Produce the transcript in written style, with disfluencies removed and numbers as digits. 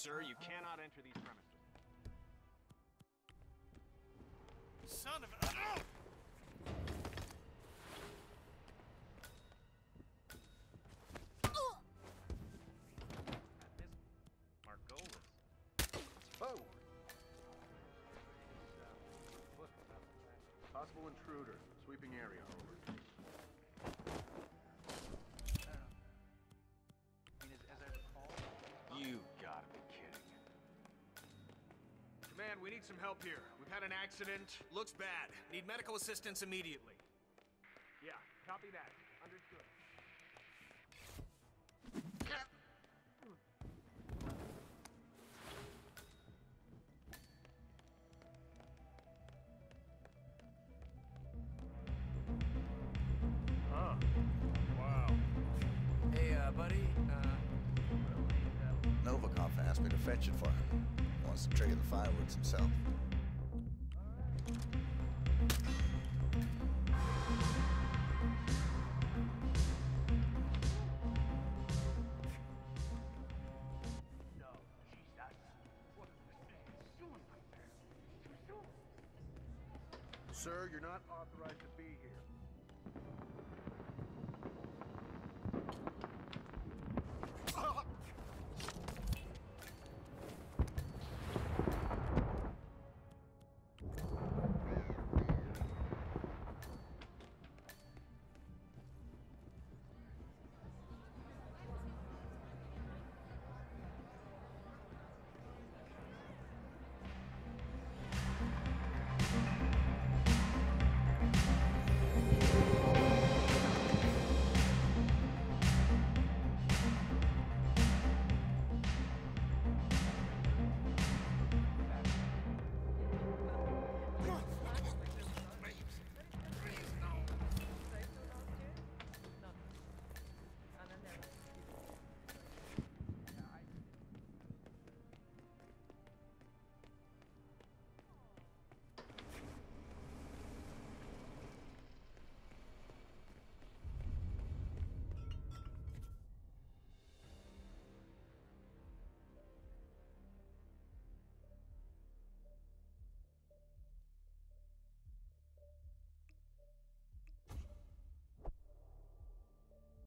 Sir, you cannot enter these premises. Son of a... Margolis. Oh! Possible intruder. Sweeping area, over. As I recall... You gotta be kidding. Command, we need some help here. We've had an accident. Looks bad. Need medical assistance immediately. Yeah, copy that. Understood. Oh. Wow. Hey, buddy, Novikov asked me to fetch it for him. He wants to trigger the fireworks himself. No, Jesus. What is this doing right there? Sir, you're not authorized to be here.